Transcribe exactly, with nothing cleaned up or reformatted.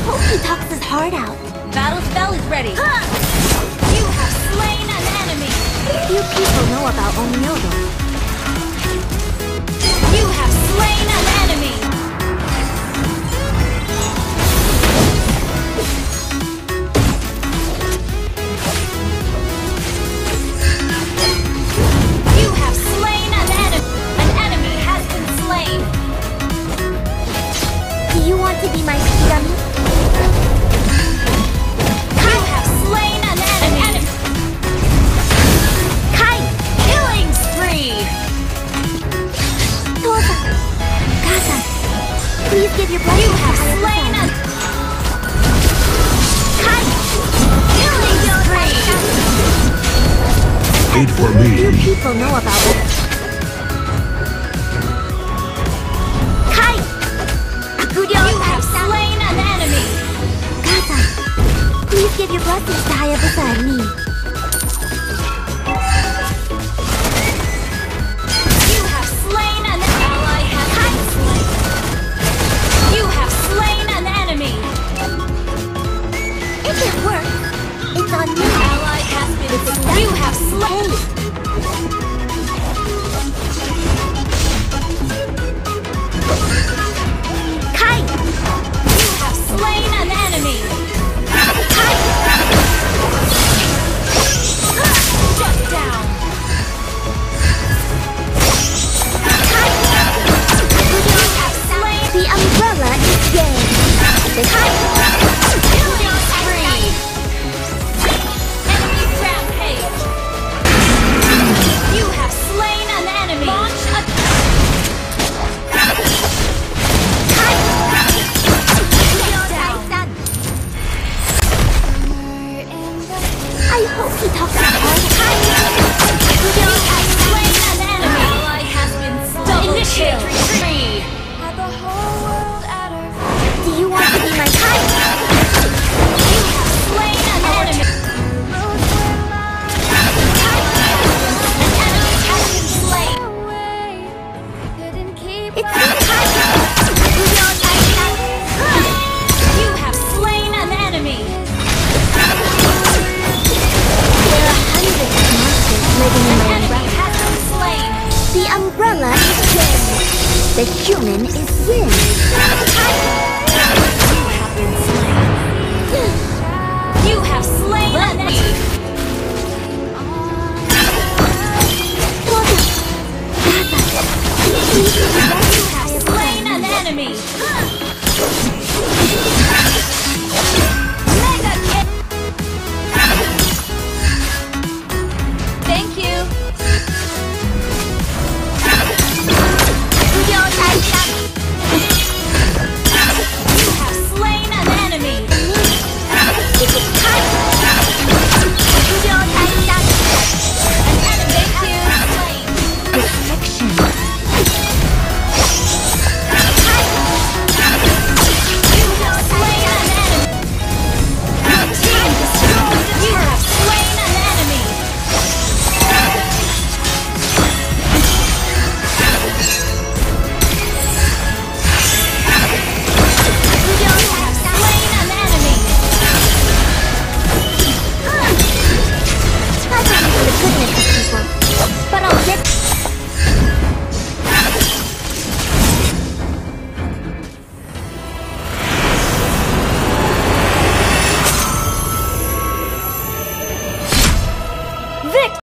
hope he talks his heart out. Battle spell is ready. Huh. You have slain an enemy. Few people know about Onmyodo. You have slain an enemy. You have slain an enemy. An enemy has been slain. Do you want to be my Shigami? You have slain an enemy. Kai! Killing spree. Tosa! Kasa! Please give your blessing. You have slain an Kai! killing spree. Wait for Few me. people know about it. Kai! Akugyo! You have slain an enemy. Kasa! Please give your blessings to Hayabusa and me. You have slain an ally has been slain. You have slain an enemy. If it works, it's on me. Ally has been slain. You have slain. Kai! You have slain an enemy. Shut down. You have slain. The umbrella is dead. The Killing spree. Enemy rampage. You have slain an enemy. Launch a down. I hope he talks about You have slain an enemy. Ally has been double Initiate retreat. Do you want to be my Kai? You have slain an enemy. An enemy has been slain. It's me, Kai! You have slain an enemy. There are hundreds of monsters living in An my enemy umbrella. has been slain. The umbrella is dead. The human is Yin. You have been slain. You have slain an enemy. You have slain an enemy.